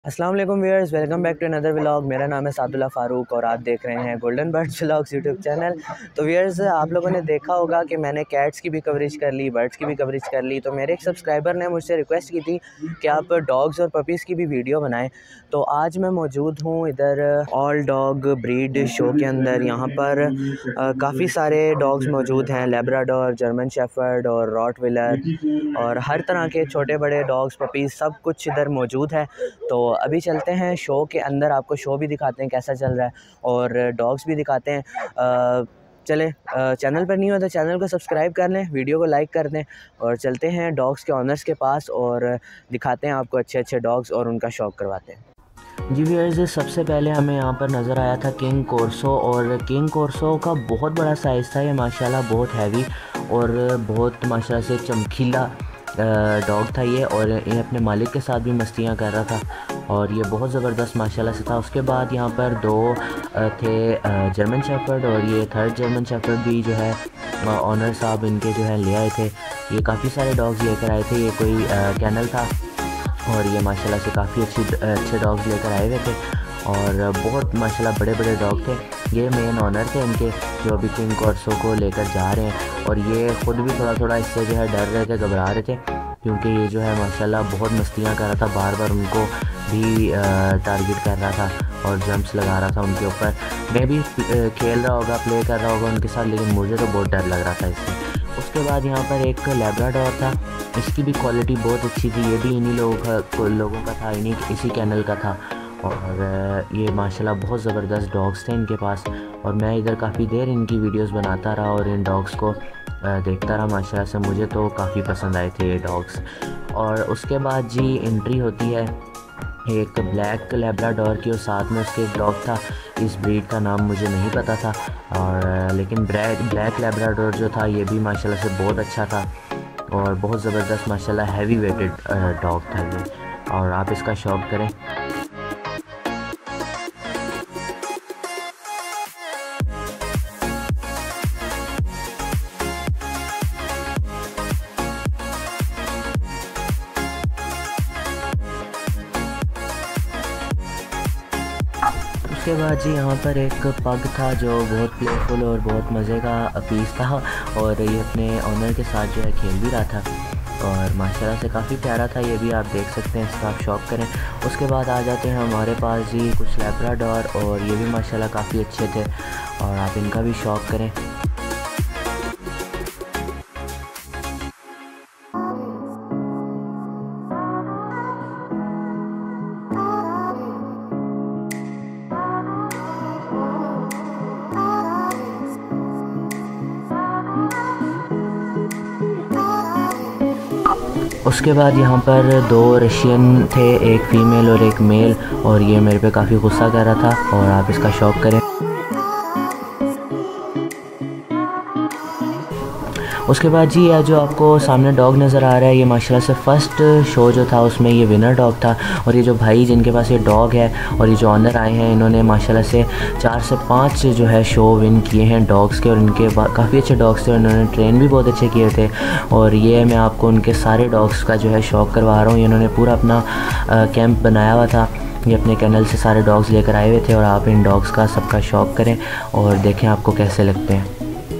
अस्सलाम वालेकुम viewers, welcome back to another vlog. मेरा नाम है सादुल्ला फ़ारूक और आप देख रहे हैं Golden Birds Vlogs YouTube channel. तो व्यूअर्स, आप लोगों ने देखा होगा कि मैंने कैट्स की भी कवरेज कर ली, बर्ड्स की भी कवरेज कर ली। तो मेरे एक सब्सक्राइबर ने मुझसे रिक्वेस्ट की थी कि आप डॉग्स और पपीज़ की भी वीडियो बनाएं। तो आज मैं मौजूद हूँ इधर ऑल डॉग ब्रीड शो के अंदर। यहाँ पर काफ़ी सारे डॉग्स मौजूद हैं, लेब्राडोर, जर्मन शेफर्ड और रॉटविलर और हर तरह के छोटे बड़े डॉग्स, पपीज़, सब कुछ इधर मौजूद है। तो अभी चलते हैं शो के अंदर, आपको शो भी दिखाते हैं कैसा चल रहा है और डॉग्स भी दिखाते हैं। चले, चैनल पर नहीं हो तो चैनल को सब्सक्राइब कर लें, वीडियो को लाइक कर दें और चलते हैं डॉग्स के ऑनर्स के पास और दिखाते हैं आपको अच्छे अच्छे डॉग्स और उनका शौक़ करवाते हैं। जी व्यूअर्स, सबसे पहले हमें यहाँ पर नज़र आया था किंग कोर्सो और किंग कोर्सो का बहुत बड़ा साइज़ था ये, माशाल्लाह बहुत हैवी और बहुत माशाल्लाह से चमकीला डॉग था ये। और ये अपने मालिक के साथ भी मस्तियाँ कर रहा था और ये बहुत ज़बरदस्त माशाल्लाह से था। उसके बाद यहाँ पर दो थे जर्मन शेफर्ड और ये थर्ड जर्मन शेफर्ड भी जो है ऑनर साहब इनके जो है ले आए थे। ये काफ़ी सारे डॉग्स लेकर आए थे, ये कोई कैनल था और ये माशाल्लाह से काफ़ी अच्छे डॉग्स लेकर आए हुए थे और बहुत माशाल्लाह बड़े बड़े डॉग थे। ये मेन ऑनर थे इनके जो अभी किंग कोर्सो को लेकर जा रहे हैं और ये ख़ुद भी थोड़ा थोड़ा इससे जो है डर रहे थे, घबरा रहे थे, क्योंकि ये जो है माशाल्लाह बहुत मस्तियाँ कर रहा था, बार बार उनको भी टारगेट कर रहा था और जंप्स लगा रहा था उनके ऊपर। मैं भी खेल रहा होगा, प्ले कर रहा होगा उनके साथ, लेकिन मुझे तो बहुत डर लग रहा था इससे। उसके बाद यहाँ पर एक लेब्राडोर था, इसकी भी क्वालिटी बहुत अच्छी थी, ये भी इन्हीं लोगों का था, इसी कैनल का था और ये माशाल्लाह बहुत ज़बरदस्त डॉग्स थे इनके पास। और मैं इधर काफ़ी देर इनकी वीडियोस बनाता रहा और इन डॉग्स को देखता रहा, माशाल्लाह से मुझे तो काफ़ी पसंद आए थे ये डॉग्स। और उसके बाद जी एंट्री होती है एक ब्लैक लेब्राडोर की और साथ में उसके एक डॉग था, इस ब्रीड का नाम मुझे नहीं पता था और लेकिन ब्लैक लेब्राडोर जो था ये भी माशाल्लाह से बहुत अच्छा था और बहुत ज़बरदस्त माशाल्लाह हैवी वेटेड डॉग था ये, और आप इसका शौक़ करें। उसके बाद जी यहाँ पर एक पग था जो बहुत प्लेफुल और बहुत मज़े का पीस था और ये अपने ऑनर के साथ जो है खेल भी रहा था और माशाल्लाह से काफ़ी प्यारा था, ये भी आप देख सकते हैं, इसका आप शौक़ करें। उसके बाद आ जाते हैं हमारे पास जी कुछ लेब्राडोर और ये भी माशाल्लाह काफ़ी अच्छे थे और आप इनका भी शौक़ करें। उसके बाद यहाँ पर दो रशियन थे, एक फ़ीमेल और एक मेल, और ये मेरे पे काफ़ी गुस्सा कर रहा था और आप इसका शौक़ करें। उसके बाद जी यह जो आपको सामने डॉग नज़र आ रहा है ये माशाल्लाह से फ़र्स्ट शो जो था उसमें ये विनर डॉग था और ये जो भाई जिनके पास ये डॉग है और ये जो ऑनर आए हैं इन्होंने माशाल्लाह से 4 से 5 जो है शो विन किए हैं डॉग्स के और इनके काफ़ी अच्छे डॉग्स थे और इन्होंने ट्रेन भी बहुत अच्छे किए थे। और ये मैं आपको उनके सारे डॉग्स का जो है शौक़ करवा रहा हूँ। इन्होंने पूरा अपना कैंप बनाया हुआ था, ये अपने कैनल से सारे डॉग्स लेकर आए हुए थे और आप इन डॉग्स का सबका शौक़ करें और देखें आपको कैसे लगते हैं।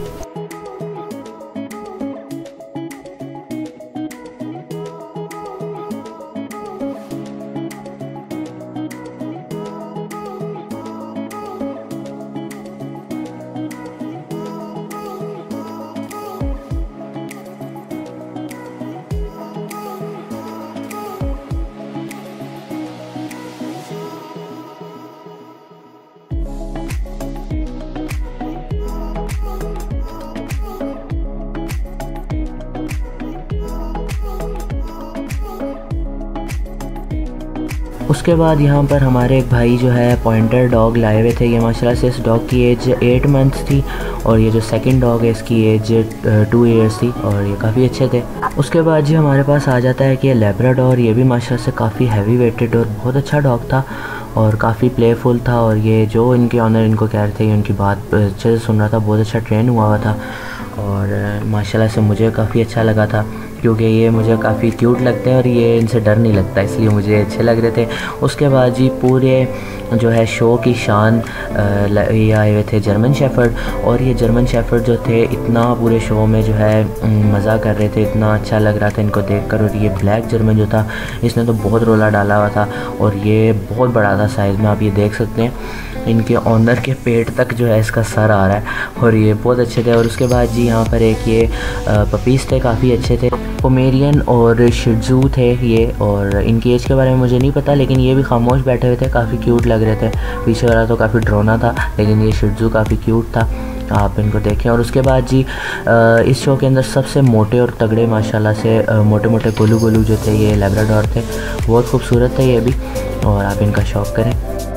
उसके बाद यहाँ पर हमारे एक भाई जो है पॉइंटर डॉग लाए हुए थे। ये माशाल्लाह से इस डॉग की एज 8 मंथ्स थी और ये जो सेकंड डॉग है इसकी एज 2 ईयर्स थी और ये काफ़ी अच्छे थे। उसके बाद जी हमारे पास आ जाता है कि ये लेब्राडोर, ये भी माशाल्लाह से काफ़ी हैवी वेटेड और बहुत अच्छा डॉग था और काफ़ी प्लेफुल था और ये जो इनके ऑनर इनको कह रहे थे ये उनकी बात अच्छे से सुन रहा था, बहुत अच्छा ट्रेन हुआ था और माशाल्लाह से मुझे काफ़ी अच्छा लगा था क्योंकि ये मुझे काफ़ी क्यूट लगते हैं और ये इनसे डर नहीं लगता, इसलिए मुझे अच्छे लग रहे थे। उसके बाद जी पूरे जो है शो की शान ये आए हुए थे जर्मन शेफर्ड, और ये जर्मन शेफर्ड जो थे इतना पूरे शो में जो है मज़ा कर रहे थे, इतना अच्छा लग रहा था इनको देखकर। और ये ब्लैक जर्मन जो था इसने तो बहुत रोला डाला हुआ था और ये बहुत बड़ा था साइज़ में, आप ये देख सकते हैं। इनके ऑनर के पेट तक जो है इसका सर आ रहा है और ये बहुत अच्छे थे। और उसके बाद जी यहाँ पर एक ये पपीज़ थे, काफ़ी अच्छे थे, पोमेरियन और शिजू थे ये, और इनकी एज के बारे में मुझे नहीं पता, लेकिन ये भी खामोश बैठे हुए थे, काफ़ी क्यूट लग रहे थे। पीछे वाला तो काफ़ी ड्रोना था, लेकिन ये शिजू काफ़ी क्यूट था, आप इनको देखें। और उसके बाद जी इस शो के अंदर सबसे मोटे और तगड़े माशाल्लाह से मोटे मोटे गोलू गोलू जो थे ये लैब्राडोर थे, बहुत खूबसूरत थे ये भी, और आप इनका शौक़ करें।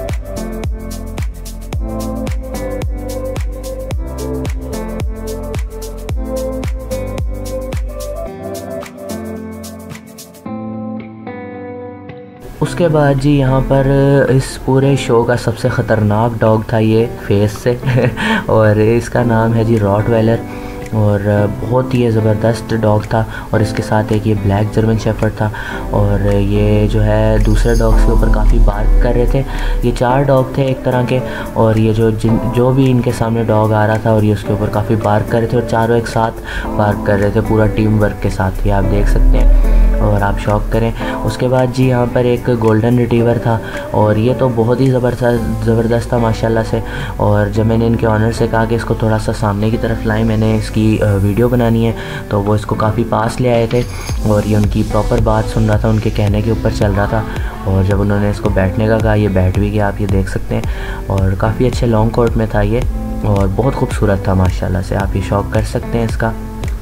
उसके बाद जी यहाँ पर इस पूरे शो का सबसे ख़तरनाक डॉग था ये फेस से और इसका नाम है जी रॉटवेलर, और बहुत ही ज़बरदस्त डॉग था। और इसके साथ एक ये ब्लैक जर्मन शेफर्ड था, और ये जो है दूसरे डॉग्स के ऊपर काफ़ी बार्क कर रहे थे। ये 4 डॉग थे एक तरह के, और ये जो भी इनके सामने डॉग आ रहा था और ये उसके ऊपर काफ़ी बार्क कर रहे थे, और चारों एक साथ बार्क कर रहे थे पूरा टीम वर्क के साथ, ये आप देख सकते हैं, और आप शौक़ करें। उसके बाद जी यहाँ पर एक गोल्डन रिट्रीवर था, और ये तो बहुत ही ज़बरदस्त था माशाल्लाह से। और जब मैंने इनके ऑनर से कहा कि इसको थोड़ा सा सामने की तरफ लाएं, मैंने इसकी वीडियो बनानी है, तो वो इसको काफ़ी पास ले आए थे और ये उनकी प्रॉपर बात सुन रहा था, उनके कहने के ऊपर चल रहा था। और जब उन्होंने इसको बैठने का कहा ये बैठ भी गया, आप ये देख सकते हैं। और काफ़ी अच्छे लॉन्ग कोट में था ये, और बहुत खूबसूरत था माशाल्लाह से, आप ये शौक़ कर सकते हैं इसका।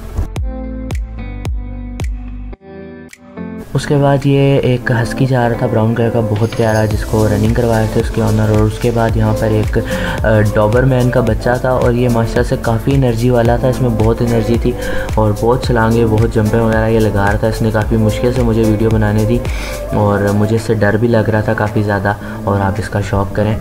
उसके बाद ये एक हस्की जा रहा था ब्राउन कलर का, बहुत प्यारा, जिसको रनिंग करवाए थे उसके ऑनर। और उसके बाद यहाँ पर एक डॉबरमैन का बच्चा था, और ये माशाल्लाह से काफ़ी एनर्जी वाला था, इसमें बहुत एनर्जी थी और बहुत छलांगे, बहुत जंपें वगैरह ये लगा रहा था। इसने काफ़ी मुश्किल से मुझे वीडियो बनाने दी और मुझे इससे डर भी लग रहा था काफ़ी ज़्यादा, और आप इसका शौक़ करें।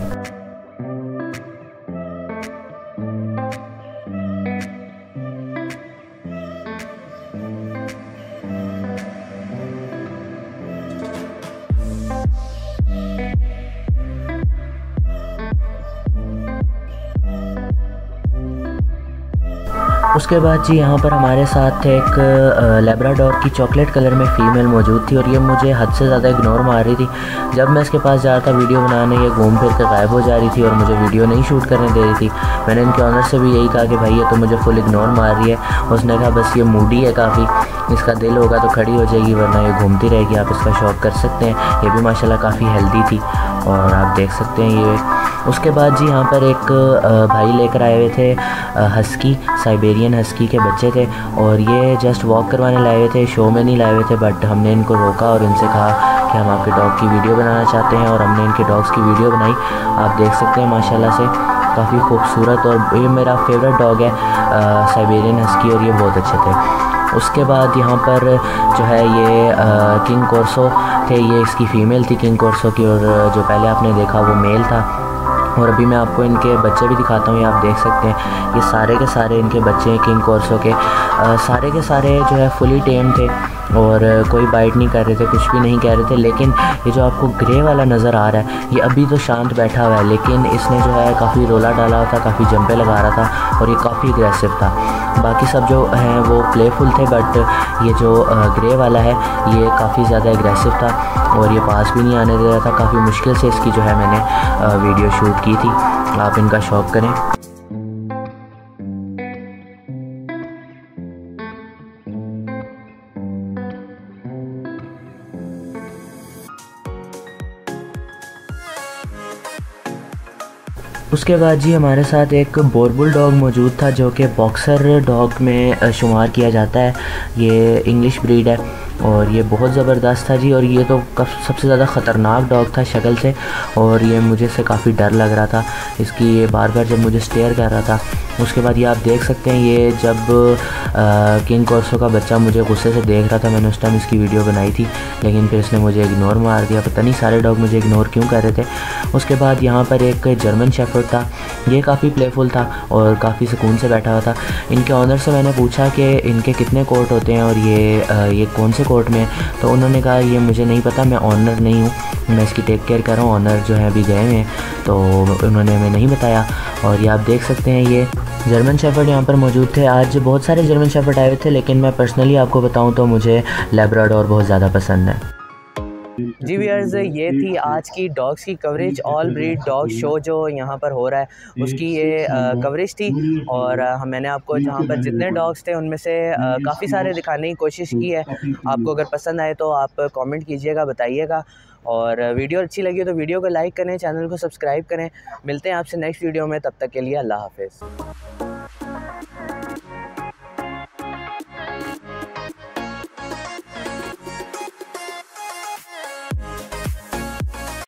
उसके बाद जी यहाँ पर हमारे साथ एक लैब्राडोर की चॉकलेट कलर में फ़ीमेल मौजूद थी, और ये मुझे हद से ज़्यादा इग्नोर मार रही थी। जब मैं इसके पास जा रहा था वीडियो बनाने, ये घूम फिर कर गायब हो जा रही थी और मुझे वीडियो नहीं शूट करने दे रही थी। मैंने इनके ऑनर से भी यही कहा कि भाई ये तो मुझे फुल इग्नोर मार रही है। उसने कहा बस ये मूडी है काफ़ी, इसका दिल होगा तो खड़ी हो जाएगी, वरना ये घूमती रहेगी, आप इसका शौक़ कर सकते हैं। ये भी माशाल्लाह काफ़ी हेल्दी थी, और आप देख सकते हैं ये। उसके बाद जी यहाँ पर एक भाई लेकर आए हुए थे हस्की, साइबेरियन हस्की के बच्चे थे, और ये जस्ट वॉक करवाने लाए हुए थे, शो में नहीं लाए हुए थे। बट हमने इनको रोका और इनसे कहा कि हम आपके डॉग की वीडियो बनाना चाहते हैं, और हमने इनके डॉग्स की वीडियो बनाई। आप देख सकते हैं माशाल्लाह से काफ़ी खूबसूरत, और ये मेरा फेवरेट डॉग है साइबेरियन हस्की, और ये बहुत अच्छे थे। उसके बाद यहाँ पर जो है ये किंग कोर्सो थे, ये इसकी फ़ीमेल थी किंग कोर्सो की, और जो पहले आपने देखा वो मेल था। और अभी मैं आपको इनके बच्चे भी दिखाता हूँ, ये आप देख सकते हैं, ये सारे के सारे इनके बच्चे हैं किंग कोर्सो के। सारे के सारे जो है फुली टेम थे, और कोई बाइट नहीं कर रहे थे, कुछ भी नहीं कह रहे थे। लेकिन ये जो आपको ग्रे वाला नज़र आ रहा है, ये अभी तो शांत बैठा हुआ है, लेकिन इसने जो है काफ़ी रोला डाला हुआ था, काफ़ी जंपे लगा रहा था, और ये काफ़ी अग्रेसिव था। बाकी सब जो हैं वो प्लेफुल थे, बट ये जो ग्रे वाला है ये काफ़ी ज़्यादा एग्रेसिव था, और ये पास भी नहीं आने दे रहा था। काफ़ी मुश्किल से इसकी जो है मैंने वीडियो शूट की थी, आप इनका शौक़ करें। उसके बाद जी हमारे साथ एक बोरबुल डॉग मौजूद था, जो कि बॉक्सर डॉग में शुमार किया जाता है। ये इंग्लिश ब्रीड है, और ये बहुत ज़बरदस्त था जी। और ये तो सबसे ज़्यादा ख़तरनाक डॉग था शक्ल से, और ये मुझे से काफ़ी डर लग रहा था इसकी। ये बार बार जब मुझे स्टेयर कर रहा था उसके बाद ये आप देख सकते हैं, ये जब किंग कॉर्सो का बच्चा मुझे गुस्से से देख रहा था, मैंने उस टाइम इसकी वीडियो बनाई थी, लेकिन फिर इसने मुझे इग्नोर मार दिया। पता नहीं सारे डॉग मुझे इग्नोर क्यों कर रहे थे। उसके बाद यहाँ पर एक जर्मन शेफर्ड था, ये काफ़ी प्लेफुल था और काफ़ी सुकून से बैठा हुआ था। इनके ऑनर से मैंने पूछा कि इनके कितने कोर्ट होते हैं और ये कौन से कोर्ट में, तो उन्होंने कहा ये मुझे नहीं पता, मैं ऑनर नहीं हूँ, मैं इसकी टेक केयर कर रहा हूँ, ऑनर जो है अभी गए हैं, तो उन्होंने हमें नहीं बताया। और ये आप देख सकते हैं, ये जर्मन शेफर्ड यहाँ पर मौजूद थे। आज बहुत सारे जर्मन शेफर्ड आए थे, लेकिन मैं पर्सनली आपको बताऊँ तो मुझे लैब्राडोर बहुत ज़्यादा पसंद है। जी व्यूअर्स, ये थी आज की डॉग्स की coverage, all breed dog show जो यहाँ पर हो रहा है उसकी ये कवरेज थी। और मैंने आपको जहाँ पर जितने डॉग्स थे उनमें से काफ़ी सारे दिखाने की कोशिश की है। आपको अगर पसंद आए तो आप कमेंट कीजिएगा, बताइएगा। और वीडियो अच्छी लगी तो वीडियो को लाइक करें, चैनल को सब्सक्राइब करें। मिलते हैं आपसे नेक्स्ट वीडियो में, तब तक के लिए अल्लाह हाफ़िज़।